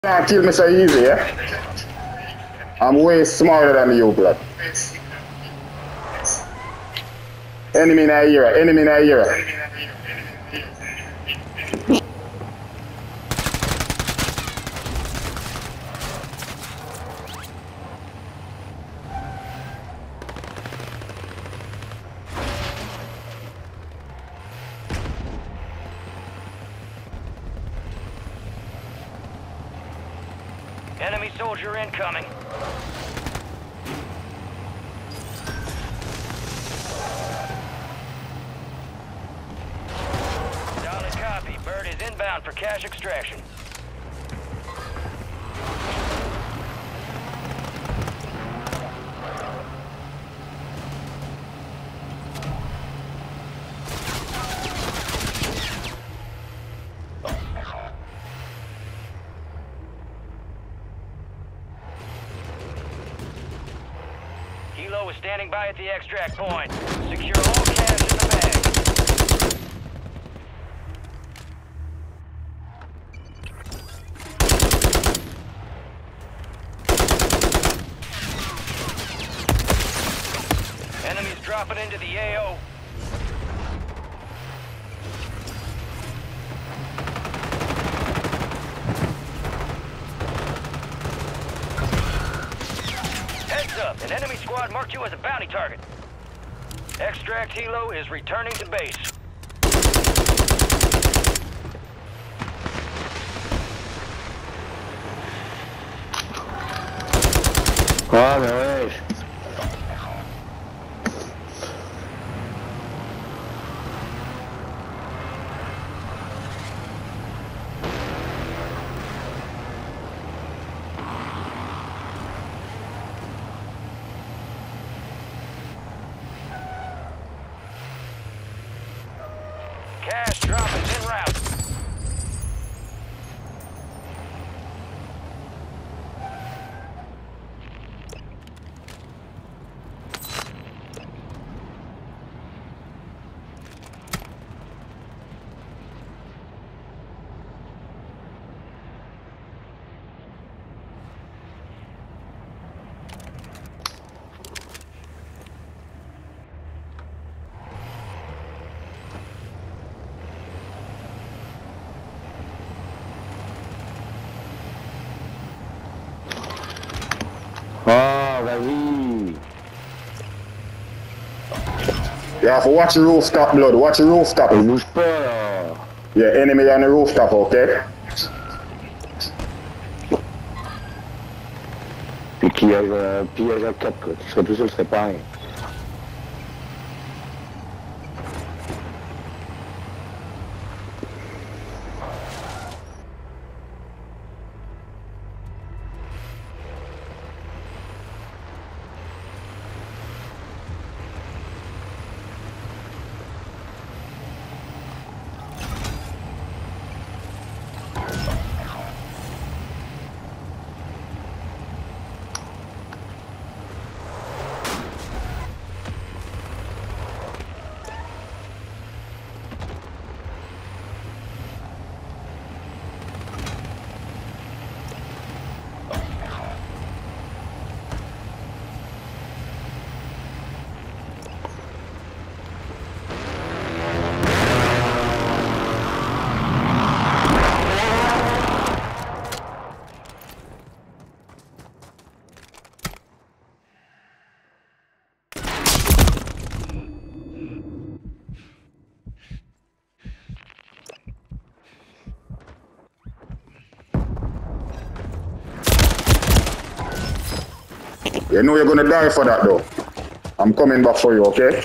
Can't kill me so easy, yeah? I'm way smarter than you, blood. Enemy in that era, enemy in that era. Enemy soldier incoming. Solid copy. Bird is inbound for cash extraction. Hilo is standing by at the extract point. Secure all cash in the bag. Enemies dropping into the AO. Heads up, an enemy squad marked you as a bounty target. Extract Hilo is returning to base. Ah, mais ouais. Cash drop is en route. Ah, vas-y. You have to watch the rooftop, blood. Watch the rooftop. Il bouge pas là. Yeah, enemy on the rooftop, okay? Puis qu'il y a un pillage à 4, quoi. Tu serais tout seul, ce serait pareil. You know you're gonna die for that though. I'm coming back for you, okay?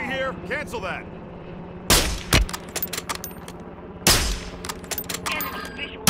here. Cancel that. Enemy visual.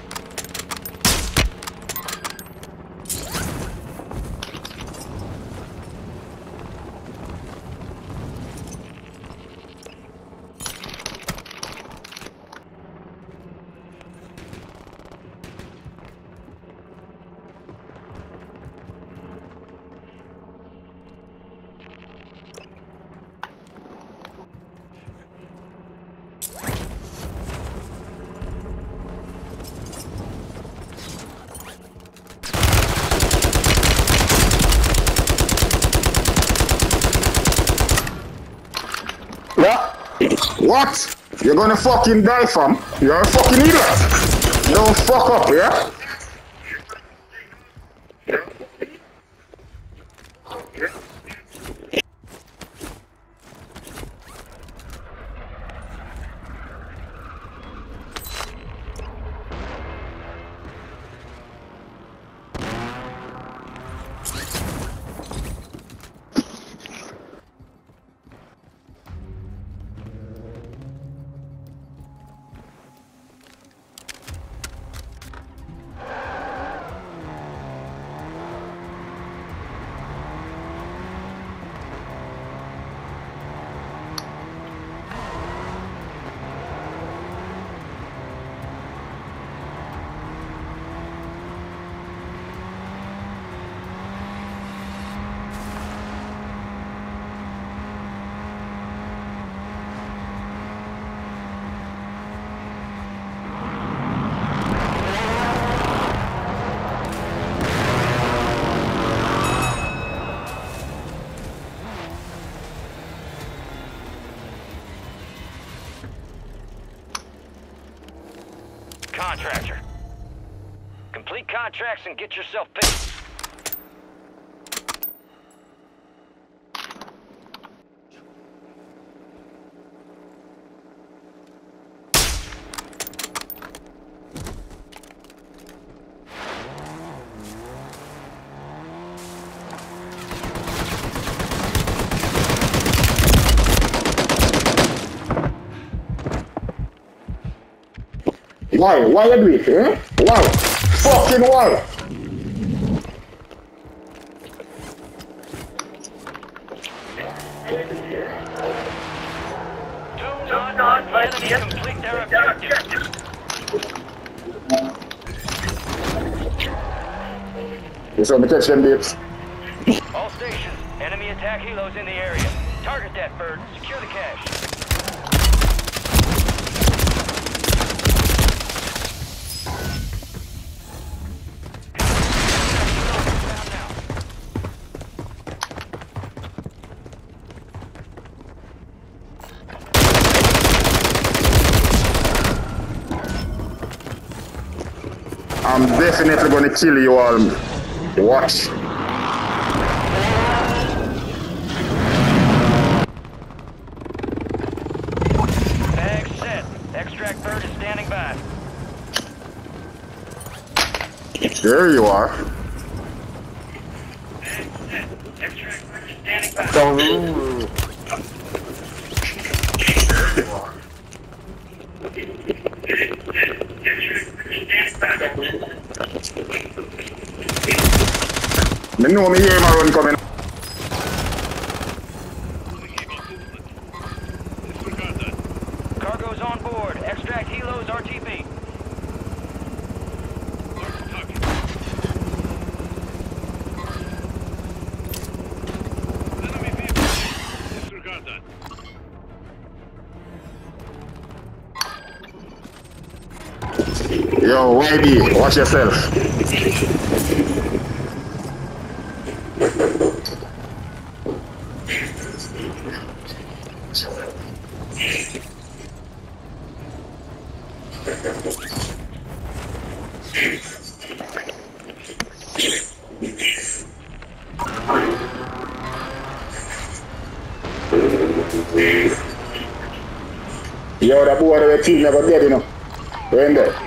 Yeah. What? You're gonna fucking die, fam? You're a fucking idiot. Don't fuck up, yeah? Contractor. Complete contracts and get yourself paid. Why? Why you do it, eh? Why? Fucking why? Do not let the enemy complete their objective. You saw me catch them babes. All stations, enemy attack helos in the area. Target that bird. Secure the cache. I'm definitely gonna kill you all. Watch. Bag set. Extract bird is standing by. There you are. Extract bird is standing by. Me know me hear my run coming. Cargo's on board. Extract helos RTB. Yo, YB, watch yourself. Yo, that boy of the team never dead, you know. We're in there.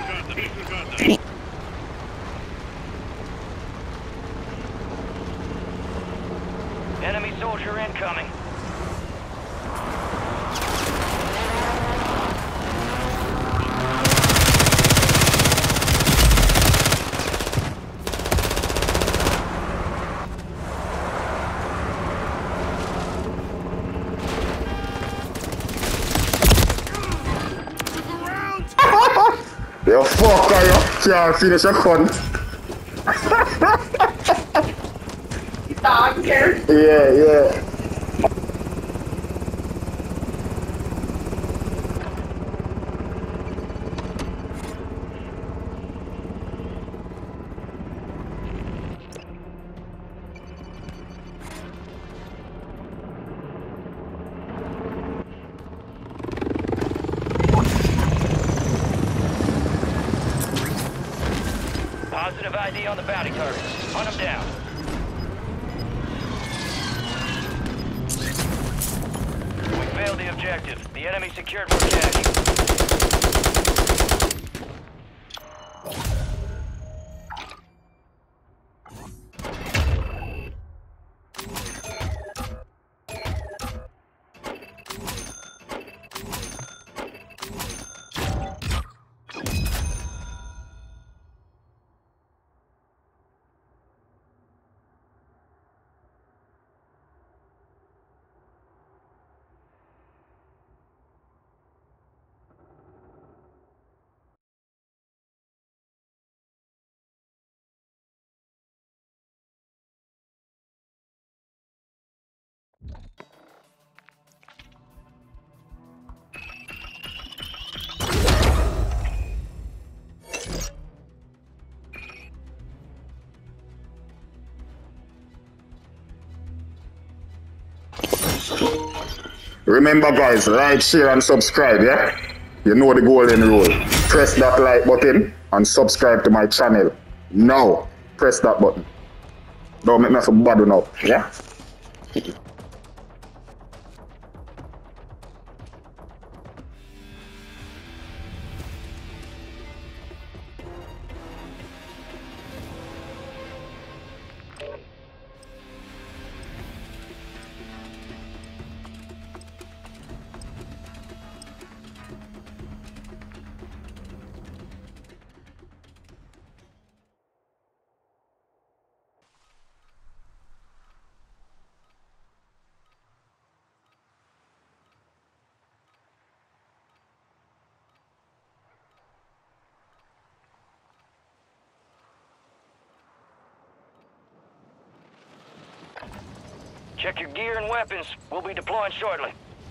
Enemy soldier incoming. You fucker, you can't finish a cunt. Dog here. Yeah. Positive ID on the bounty target. Hunt him down. We failed the objective. The enemy secured more cash. Remember guys, like, share and subscribe, yeah? You know the golden rule. Press that like button and subscribe to my channel. Now, press that button. Don't make me so bad now, yeah? Check your gear and weapons. We'll be deploying shortly.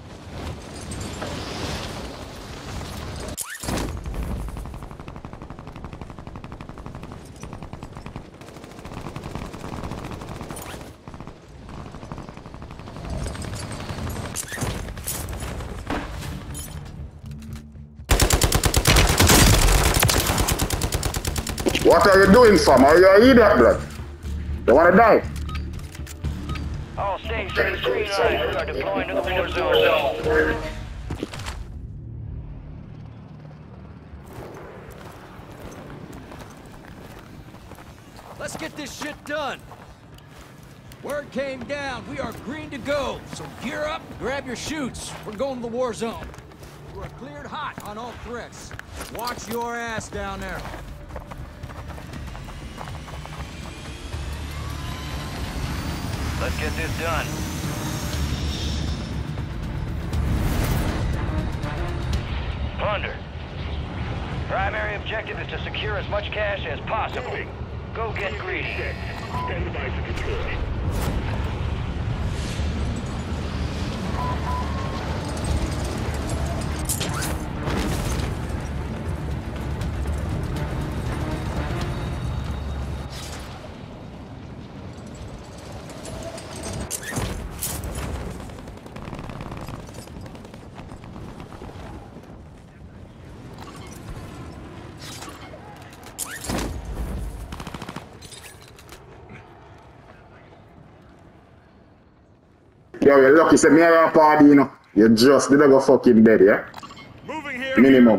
What are you doing, fam? Are you an idiot, blood? You wanna die? All stations, green line. We are deploying to the war zone. Let's get this shit done. Word came down. We are green to go. So gear up, grab your chutes. We're going to the war zone. We're cleared hot on all threats. Watch your ass down there. Let's get this done. Plunder. Primary objective is to secure as much cash as possible. Go get greedy. Stand by for deploy. Yo, you're lucky, say me a party, you know. You just did go fucking dead, yeah? Moving here. Minimum.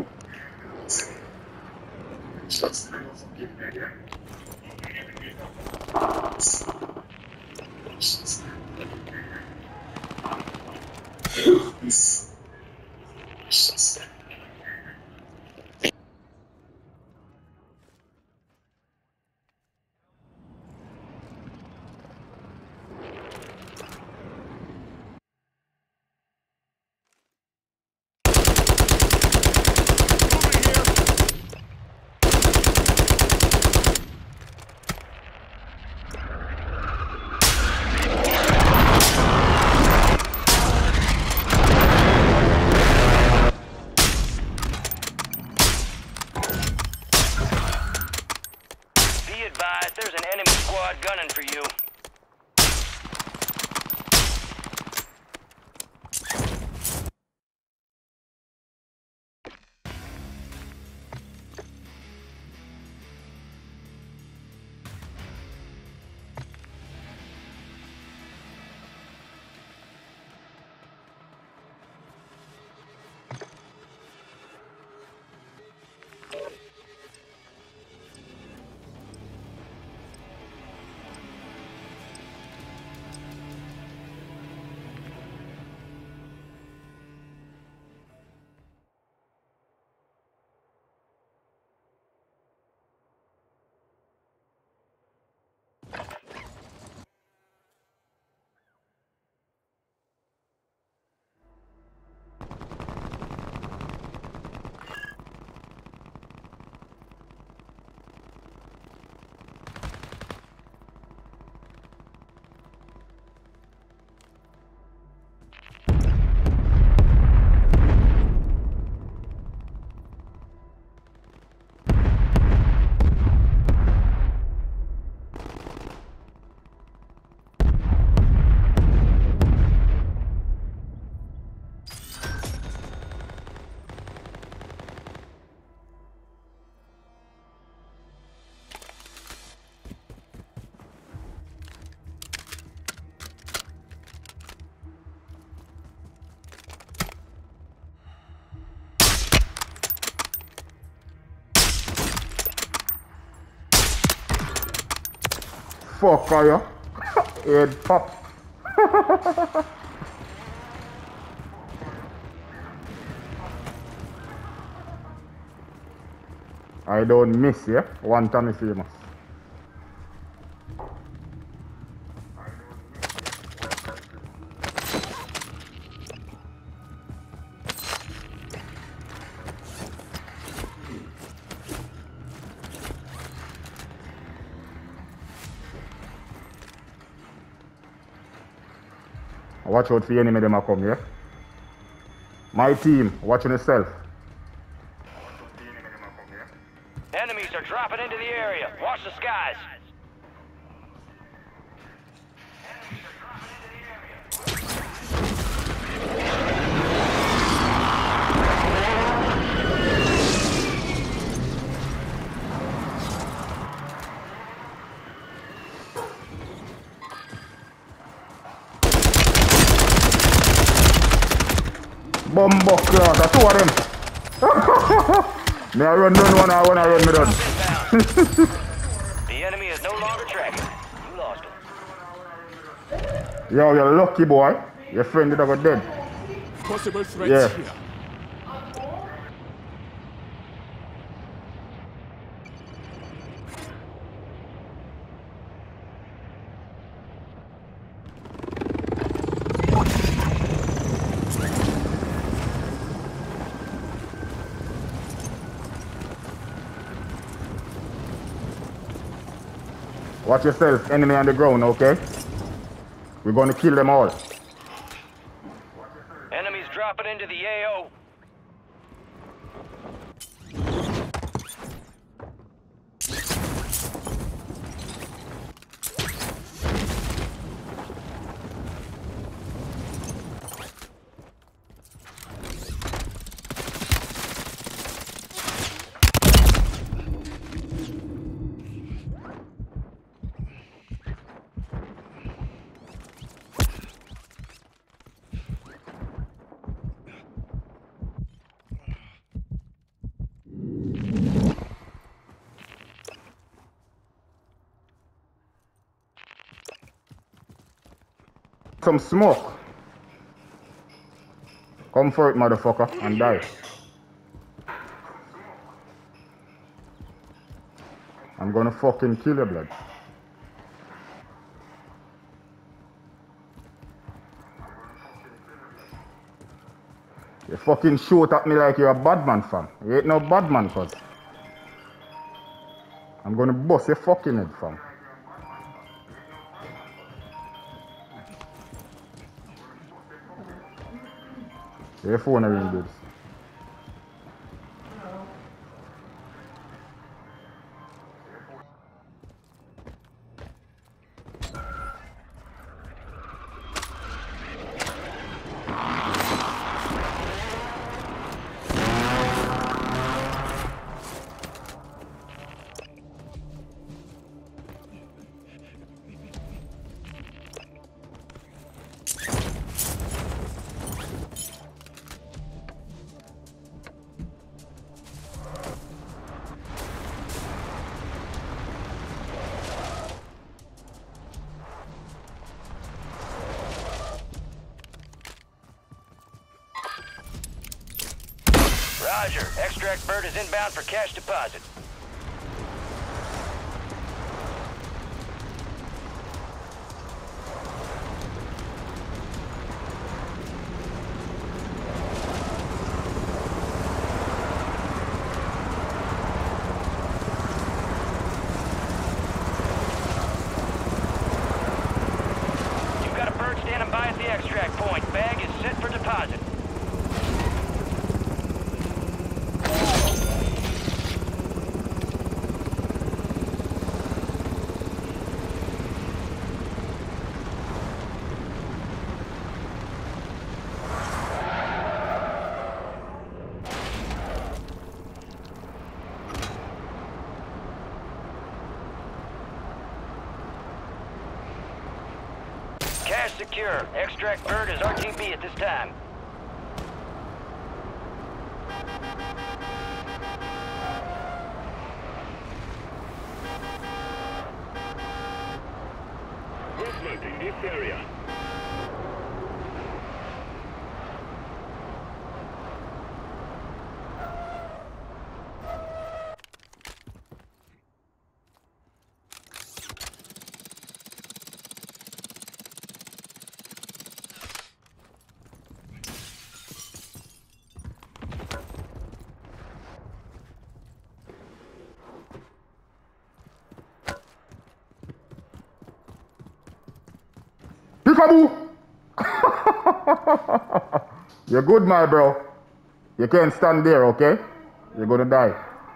Fuck are you? Head pop. I don't miss, yeah? One Tommy famous. Watch out for the enemy them a come, yeah? My team, watching yourself. Enemies are dropping into the area. Watch the skies. Bumbo class, that's two of them. Me I run one, I wanna run me done. The enemy is no longer tracking. You lost him. Yo, you're lucky boy. Your friend did have dead. Possible threats Yeah. here. Watch yourself, enemy on the ground, okay? We're gonna kill them all. Enemies dropping into the AO. Some smoke. Come for it, motherfucker, and die. I'm gonna fucking kill your blood. You fucking shoot at me like you're a bad man, fam. You ain't no bad man, cuz. I'm gonna bust your fucking head, fam. Your phone are really good. Roger. Extract bird is inbound for cash deposit. You've got a bird standing by at the extract point. Bag is set for deposit. Cash secure. Extract bird is RTB at this time. movement in this area. Peekaboo! You're good, my bro. You can't stand there, okay? You're gonna die.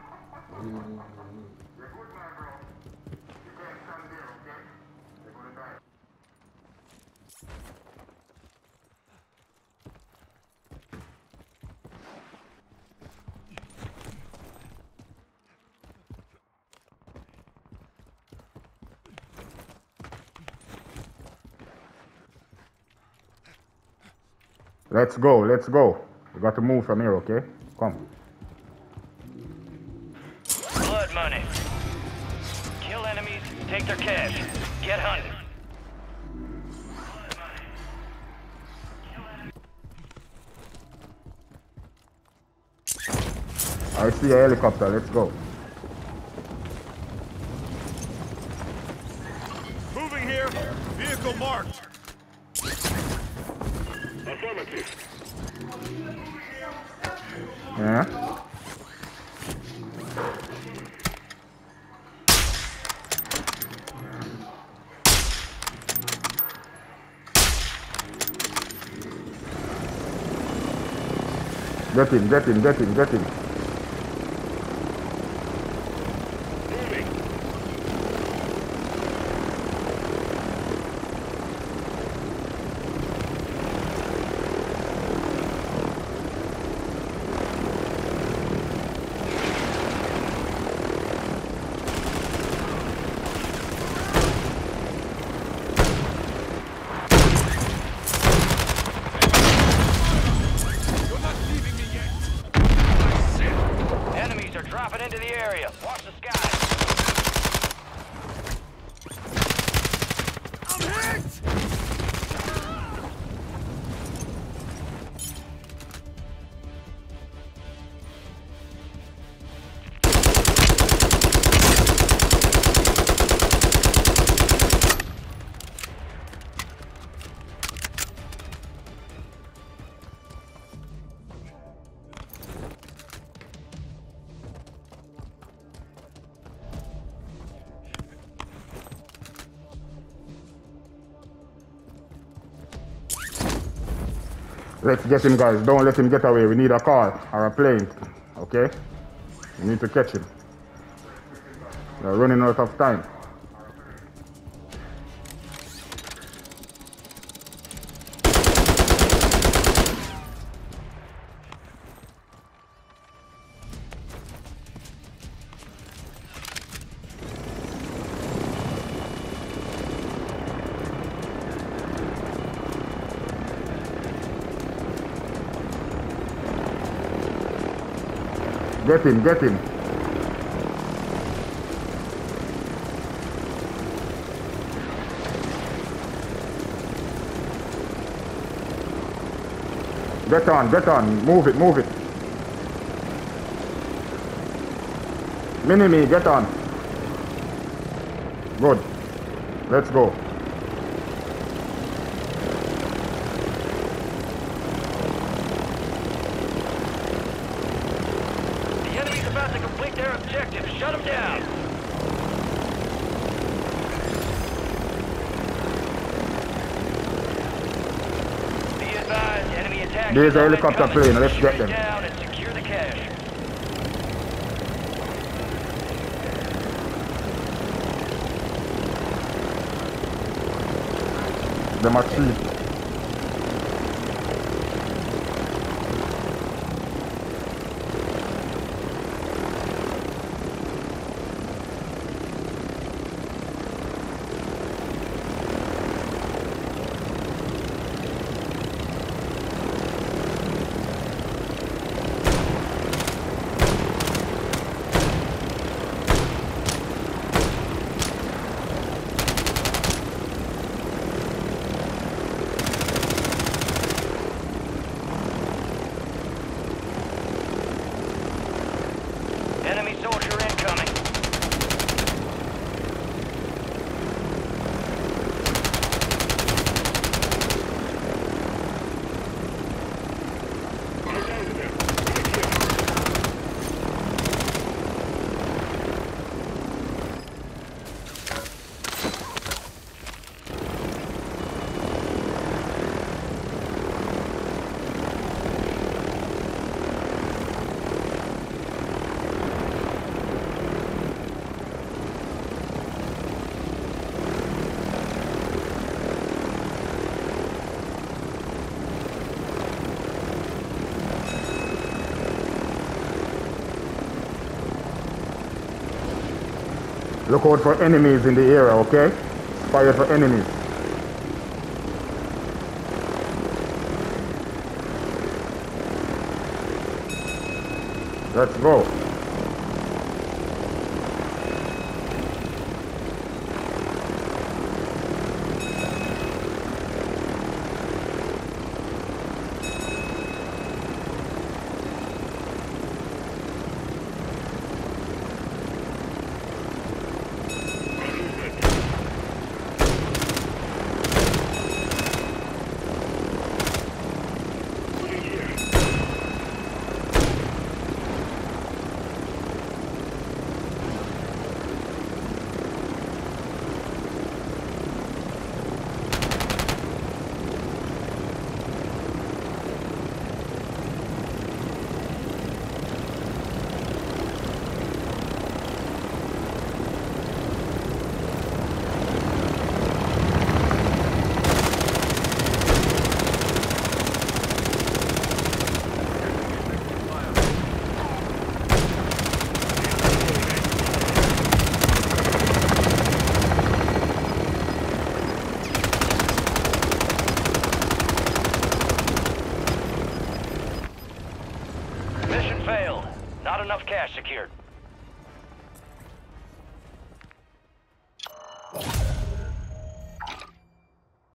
Let's go, let's go. We got to move from here, okay? Come. Blood money. Kill enemies, take their cash. Get hunting. I see a helicopter, let's go. Moving here. Vehicle marked. Affirmative. Yeah? Get him, get him, get him, get him. Moving. Enemies are dropping into the area. Watch the sky. I'm hit! Let's get him, guys. Don't let him get away. We need a car or a plane, okay? We need to catch him. We're running out of time. Get him, get him. Get on, move it, move it. Mini-me, get on. Good. Let's go. The enemy's about to complete their objective. Shut them down. Be advised, enemy attack. There's a helicopter plane. Let's get them. Down and secure the cache. Them are cheap. Look out for enemies in the area, okay? Fire for enemies. Let's go. Mission failed. Not enough cash secured.